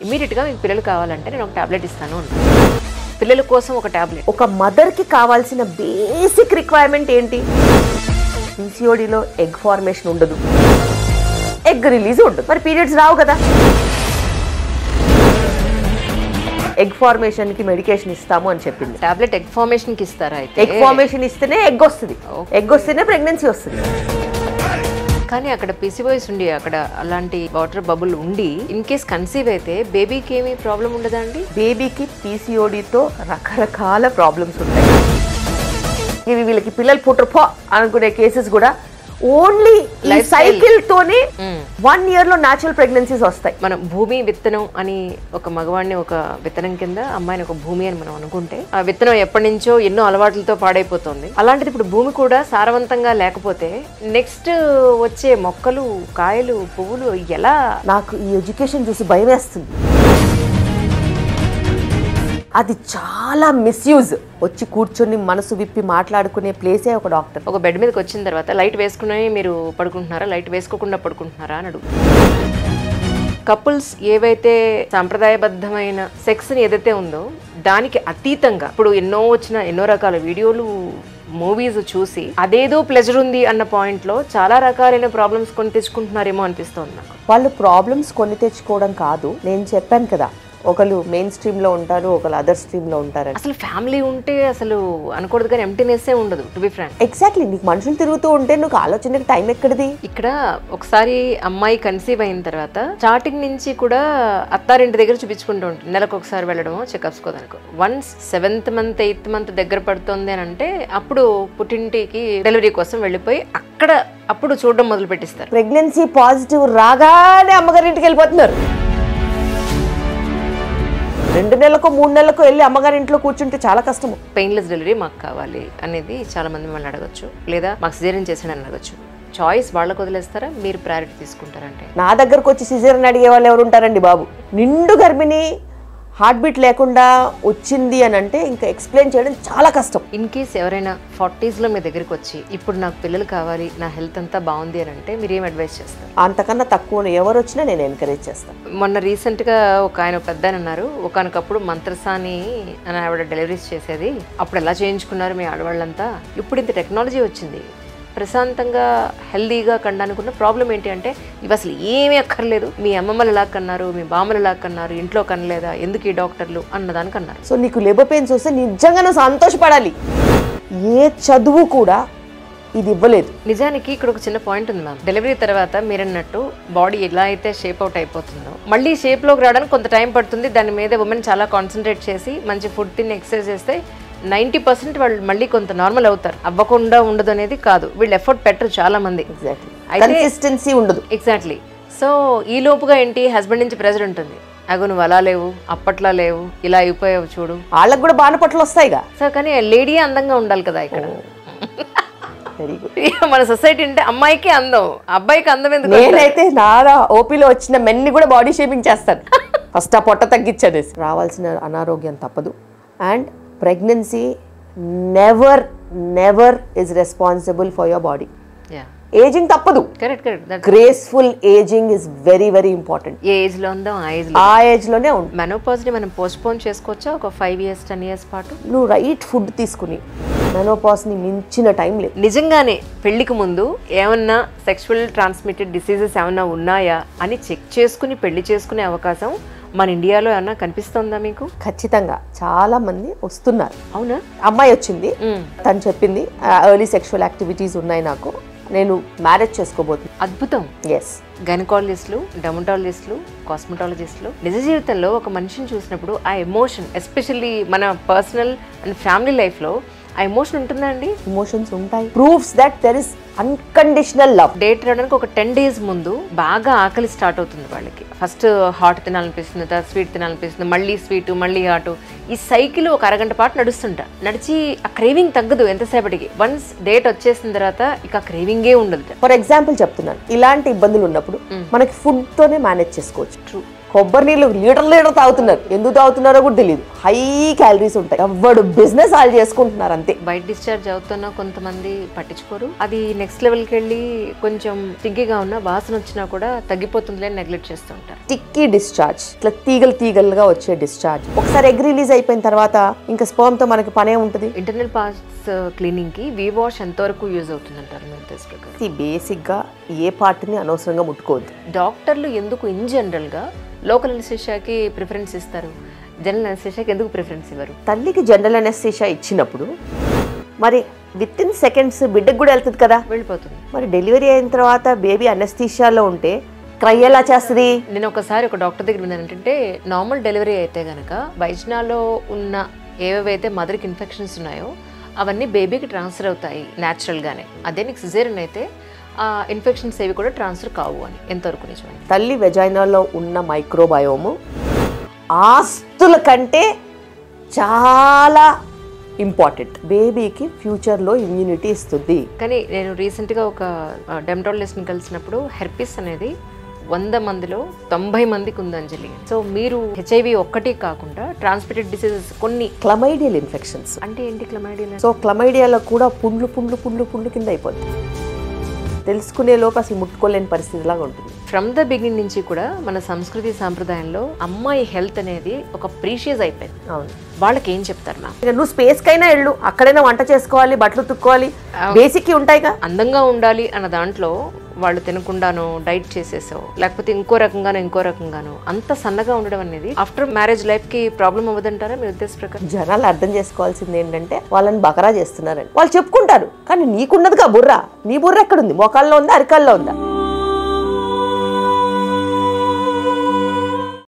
Immediate గా మీకు పిల్లలు కావాలంటే నేను ఒక టాబ్లెట్ ఇస్తాను అన్నాను. పిల్లల కోసం ఒక టాబ్లెట్. ఒక మదర్ కి కావాల్సిన బేసిక్ రిక్వైర్మెంట్ ఏంటి? పీసీఓడిలో ఎగ్ ఫార్మేషన్ ఉండదు, ఎగ్ రిలీజ్ ఉండదు, మరి పీరియడ్స్ రావు కదా. ఎగ్ ఫార్మేషన్ కి మెడికేషన్ ఇస్తాము అని చెప్పింది. టాబ్లెట్ ఎగ్ ఫార్మేషన్ కి ఇస్తారా? అయితే ఎగ్ ఫార్మేషన్ ఇస్తేనే ఎగ్ వస్తుంది, ఎగ్ వస్తేనే ప్రెగ్నెన్సీ వస్తుంది. కానీ అక్కడ పిసిఓఎస్ ఉండి అక్కడ అలాంటి వాటర్ బబుల్ ఉండి ఇన్ కేస్ కన్సీవ్ అయితే బేబీకి ఏమీ ప్రాబ్లం ఉండదా అండి? బేబీకి పీసీఓడితో రకరకాల ప్రాబ్లమ్స్ ఉంటాయి. ఇవి వీళ్ళకి పిల్లలు పుట్టపో అనుకునే కేసెస్ కూడా ఓన్లీ లైఫ్ సైకిల్ తోనే 1 year లో న్యాచురల్ ప్రెగ్నెన్సీస్ వస్తాయి. మనం భూమి విత్తనం అని ఒక మగవాడిని ఒక విత్తనం కింద, అమ్మాయిని ఒక భూమి అని మనం అనుకుంటే ఆ విత్తనం ఎప్పటి నుంచో ఎన్నో అలవాట్లతో పాడైపోతుంది. అలాంటిది ఇప్పుడు భూమి కూడా సారవంతంగా లేకపోతే నెక్స్ట్ వచ్చే మొక్కలు, కాయలు, పువ్వులు ఎలా? నాకు ఈ ఎడ్యుకేషన్ చూసి భయం వేస్తుంది. అది చాలా మిస్యూజ్. వచ్చి కూర్చొని మనసు విప్పి మాట్లాడుకునే ప్లేసే ఒక డాక్టర్. ఒక బెడ్ మీదకి వచ్చిన తర్వాత లైట్ వేసుకుని మీరు పడుకుంటున్నారా, లైట్ వేసుకోకుండా పడుకుంటున్నారా అని అడుగు. కపుల్స్ ఏవైతే సాంప్రదాయబద్ధమైన సెక్స్ని ఏదైతే ఉందో దానికి అతీతంగా ఇప్పుడు ఎన్నో రకాల వీడియోలు, మూవీస్ చూసి అదేదో ప్లెజర్ ఉంది అన్న పాయింట్లో చాలా రకాలైన ప్రాబ్లమ్స్ కొని తెచ్చుకుంటున్నారేమో అనిపిస్తుంది నాకు. వాళ్ళు ప్రాబ్లమ్స్ కొని తెచ్చుకోవడం కాదు, నేను చెప్పాను కదా, ఒకళ్ళు మెయిన్ స్ట్రీమ్ లో ఉంటారు, ఒకళ్ళు అదర్ స్ట్రీమ్ లో ఉంటారు. అసలు ఫ్యామిలీ ఉంటే అసలు అనకూడదు కానీ ఎంప్టీనెస్ ఉండదు, టు బి ఫ్రాంక్. ఎగ్జాక్ట్లీ. నీకు మనుషులు తిరుగుతూ ఉంటే నువ్వు ఆలోచనకి టైం ఎక్కడిది? ఇక్కడ ఒకసారి అమ్మాయి కన్సీవ్ అయిన తర్వాత స్టార్టింగ్ నుంచి కూడా అత్తారింటి దగ్గర చూపించుకుంటూ ఉంటుంది. నెలకు ఒకసారి వెళ్ళడమో చెకప్స్ కోదానికి. Once 7th month 8th month దగ్గర పడుతుంది అని అంటే అప్పుడు పుట్టింటికి డెలివరీ కోసం వెళ్ళిపోయి అప్పుడు చూడడం మొదలు పెట్టిస్తారు. ప్రెగ్నెన్సీ పాజిటివ్ రాగానే అమ్మగారింటికి వెళ్ళిపోతున్నారు. 2 నెలలకు 3 నెలలకు వెళ్ళి అమ్మగారి ఇంట్లో కూర్చుంటే చాలా కష్టము. పెయిన్లెస్ డెలివరీ మాకు కావాలి అనేది చాలా మంది మిమ్మల్ని అడగచ్చు, లేదా మాకు సిజేరియన్ చేసాడని అడగచ్చు. చాయిస్ వాళ్ళకు వదిలేస్తారా, మీరు ప్రయారిటీ తీసుకుంటారంటే? నా దగ్గరకు వచ్చి సిజేరియన్ అడిగే వాళ్ళు ఎవరు ఉంటారండి బాబు? నిండు గర్భిణి, హార్ట్ బీట్ లేకుండా వచ్చింది అని అంటే ఇంకా ఎక్స్ప్లెయిన్ చేయడం చాలా కష్టం. ఇన్ కేస్ ఎవరైనా 40s లో మీ దగ్గరికి వచ్చి ఇప్పుడు నాకు పిల్లలు కావాలి, నా హెల్త్ అంతా బాగుంది అని అంటే మీరు ఏం అడ్వైస్ చేస్తారు? అంతకన్నా తక్కువ ఎవరు వచ్చినా నేను ఎంకరేజ్ చేస్తాను. మొన్న రీసెంట్గా ఒక ఆయన పెద్ద ఆయన అన్నారు, ఒకనకప్పుడు మంత్రసాని అని ఆవిడ డెలివరీస్ చేసేది, అప్పుడు ఎలా చేయించుకున్నారు మీ ఆడవాళ్ళంతా, ఇప్పుడు ఇంత టెక్నాలజీ వచ్చింది, ప్రశాంతంగా హెల్దీగా కనడానికి ఉన్న ప్రాబ్లం ఏంటి అంటే ఇవి అసలు ఏమీ అక్కర్లేదు, మీ అమ్మమ్మలు ఎలా కన్నారు, మీ బామ్మలు ఎలా కన్నారు, ఇంట్లో కనలేదా, ఎందుకు ఈ డాక్టర్లు అన్నదానికి అన్నారు. సో నీకు లేబర్ పెయిన్స్ వస్తే నిజంగా నువ్వు సంతోషపడాలి. ఏ చదువు కూడా ఇది ఇవ్వలేదు. నిజానికి ఇక్కడ ఒక చిన్న పాయింట్ ఉంది మ్యామ్. డెలివరీ తర్వాత మీరన్నట్టు బాడీ ఎలా అయితే షేప్ అవుట్ అయిపోతుందో మళ్ళీ షేప్లోకి రావడానికి కొంత టైం పడుతుంది. దాని మీద ఉమెన్ చాలా కాన్సన్ట్రేట్ చేసి మంచి ఫుడ్ తిని ఎక్సర్సైజ్ చేస్తే 90% వాళ్ళు మళ్ళీ కొంత నార్మల్ అవుతారు. అవ్వకుండా ఉండదు అనేది కాదు, వీళ్ళు ఎఫర్ట్ పెట్టరు చాలా మంది. కన్సిస్టెన్సీ ఉండదు. ఎగ్జాక్ట్లీ. సో ఈ లోపుగా ఏంటి, హస్బెండ్ నుంచి ప్రెజర్ ఉంటుంది, అగో నువ్వు అలా లేవు, అప్పట్లా లేవు, ఇలా అయిపోయావు చూడు. వాళ్ళకు కూడా బాణపట్లు వస్తాయిగా. సో కానీ లేడీ అందంగా ఉండాలి కదా ఇక్కడ. Very good. మన సొసైటీ అంటే అమ్మాయికి అందం, అబ్బాయికి అందం ఎందుకు? నేనైతే నారా ఓపీలో వచ్చిన మెన్ని కూడా బాడీ షేపింగ్ చేస్తాను. ఫస్ట్ ఆ పొట్ట తగ్గించనేసి. రావాల్సిన అనారోగ్యం తప్పదు. And pregnancy never is responsible for your body. Ageing తప్పదు. Graceful ageing is very very important. ఏ ఏజ్ లో ఉందో ఆ ఏజ్ లోనే ఉంటుంది. మెనోపాజ్ ని మనం పోస్ట్పోన్ చేసుకోవచ్చా ఒక 5 years 10 years పాటు? నువ్వు రైట్ ఫుడ్ తీసుకుని మెనోపాజ్ ని మించిన టైం లేదు. నిజంగానే పెళ్లికి ముందు ఏమన్నా సెక్షువల్ ట్రాన్స్మిటెడ్ డిసీజెస్ ఏమన్నా ఉన్నాయా అని చెక్ చేసుకుని పెళ్లి చేసుకునే అవకాశం మన ఇండియాలో ఏమన్నా కనిపిస్తుందా మీకు? ఖచ్చితంగా చాలా మంది వస్తున్నారు. అవునా? అమ్మాయి వచ్చింది, తను చెప్పింది ఎర్లీ సెక్షువల్ యాక్టివిటీస్ ఉన్నాయి నాకు, నేను మ్యారేజ్ చేసుకోబోతున్నాను. అద్భుతం. ఎస్. గైనకాలజిస్టులు, డెర్మటాలజిస్టులు, కాస్మెటాలజిస్టులు నిజ జీవితంలో ఒక మనిషిని చూసినప్పుడు ఆ ఎమోషన్, ఎస్పెషల్లీ మన పర్సనల్ అండ్ ఫ్యామిలీ లైఫ్లో ఆ ఎమోషన్ ఉంటుందా అండి? ఎమోషన్స్ ఉంటాయి. Proofs that there is unconditional love. Date రావడానికి ఒక 10 days ముందు బాగా ఆకలి స్టార్ట్ అవుతుంది వాళ్ళకి. ఫస్ట్ హాట్ తినాలనిపిస్తుంది, తర్వాత స్వీట్ తినాలనిపిస్తుంది, మళ్ళీ స్వీట్, మళ్ళీ హాట్. ఈ సైకిల్ ఒక అరగంట పాటు నడిచి ఆ క్రేవింగ్ తగ్గదు ఎంతసేపటికి. వన్స్ డేట్ వచ్చేసిన తర్వాత ఇక క్రేవింగే ఉండదు. ఫర్ ఎగ్జాంపుల్ చెప్తున్నాను, ఇలాంటి ఇబ్బందులు ఉన్నప్పుడు మనకి ఫుడ్ తోనే మేనేజ్ చేసుకోవచ్చు. ట్రూ. కొబ్బరి నీళ్ళు లీటర్ తాగుతున్నారు. ఎందుకు తాగుతున్నారో కూడా తెలియదు. హై క్యాలరీస్ ఉంటాయి. ఎవడు బిజినెస్ వాళ్ళు చేసుకుంటున్నారు అంతే. బయట డిశ్చార్జ్ అవుతున్నా కొంతమంది పట్టించుకోరు. అది నెక్స్ట్ లెవెల్కి వెళ్ళి కొంచెం తింగిగా ఉన్న వాసన వచ్చినా కూడా తగ్గిపోతుంది అని నెగ్లెక్ట్ చేస్తూ ఉంటారు. టిక్కీ డిశ్చార్జ్, ఇట్లా తీగలుగా వచ్చే డిశ్చార్జ్. ఒకసారి ఎగ్ రిలీజ్ అయిపోయిన తర్వాత ఇంకా స్పర్మ్ తో మనకి పనే ఉంటుంది. ఇంటర్నల్ పార్ట్స్ క్లీనింగ్ కి వి వాష్ ఎంతవరకు యూజ్ అవుతుంది అంటారు మీ ఉద్దేశ ప్రకారం? బేసిక్ గా ఏ పార్ట్ని అనవసరంగా ముట్టుకోవద్దు. డాక్టర్లు ఎందుకు ఇన్ జనరల్ గా లోకల్ అనెస్థీషియాకి ప్రిఫరెన్స్ ఇస్తారు, జనరల్ అనెస్థీషియాకి ఎందుకు ప్రిఫరెన్స్ ఇవ్వరు? తల్లికి జనరల్ అనెస్థీషియా ఇచ్చినప్పుడు మరి విత్ ఇన్ సెకండ్స్ బిడ్డకు కూడా వెళ్తుంది కదా, వెళ్ళిపోతుంది. మరి డెలివరీ అయిన తర్వాత బేబీ అనెస్థీషియాలో ఉంటే క్రై ఎలా చేస్తుంది? నేను ఒకసారి ఒక డాక్టర్ దగ్గర విన్నాను ఏంటంటే, నార్మల్ డెలివరీ అయితే గనక వైజ్ఞాలో ఉన్న ఏవైతే మదర్కి ఇన్ఫెక్షన్స్ ఉన్నాయో అవన్నీ బేబీకి ట్రాన్స్ఫర్ అవుతాయి న్యాచురల్గానే. అదే నీకు సిజేరియన్ అయితే ఆ ఇన్ఫెక్షన్స్ ఏవి కూడా ట్రాన్స్ఫర్ కావు అని. ఎంతవరకు నిజమే? తల్లి వెజైనాలో ఉన్న మైక్రోబయోము ఆస్తుల కంటే చాలా ఇంపార్టెంట్. బేబీకి ఫ్యూచర్లో ఇమ్యూనిటీ ఇస్తుంది. కానీ నేను రీసెంట్గా ఒక డెమటాలజిస్ట్ని కలిసినప్పుడు హెర్పిస్ అనేది 100 మందిలో 90 మందికి ఉంది అంజలి. సో మీరు హెచ్ఐవి ఒక్కటి కాకుండా ట్రాన్స్మిటెడ్ డిసీజెస్ కొన్ని, క్లమైడియల్ ఇన్ఫెక్షన్స్ అంటే ఏంటి క్లమైడియల్? సో క్లమైడియాలో కూడా పుండ్లు కింద అయిపోతుంది. తెలుసుకునే లోపు అసలు ముట్టుకోలేని పరిస్థితి లాగా ఉంటుంది. ఫ్రమ్ ద బిగినింగ్ నుంచి కూడా మన సంస్కృతి సాంప్రదాయంలో అమ్మాయి హెల్త్ అనేది ఒక ప్రీషియస్ అయిపోయింది. అవును. వాళ్ళకి ఏం చెప్తారు మ్యామ్? నువ్వు స్పేస్ కైనా వెళ్ళు, అక్కడైనా వంట చేసుకోవాలి, బట్టలు తుక్కోవాలి, బేసిక్ ఉంటాయిగా. అందంగా ఉండాలి అన్న దాంట్లో వాళ్ళు తినకుండానో డైట్ చేసేసో లేకపోతే ఇంకో రకంగానో అంత సన్నగా ఉండడం అనేది ఆఫ్టర్ మ్యారేజ్ లైఫ్ కి ప్రాబ్లం అవ్వదంటారా మీ ఉద్దేశ ప్రకారం? జనాలు అర్థం చేసుకోవాల్సింది ఏంటంటే వాళ్ళని బకరా చేస్తున్నారని వాళ్ళు చెప్పుకుంటారు. కానీ నీకున్నదిగా బుర్ర, నీ బుర్ర ఎక్కడుంది? మోకాల్లో ఉందా, అరికాల్లో ఉందా?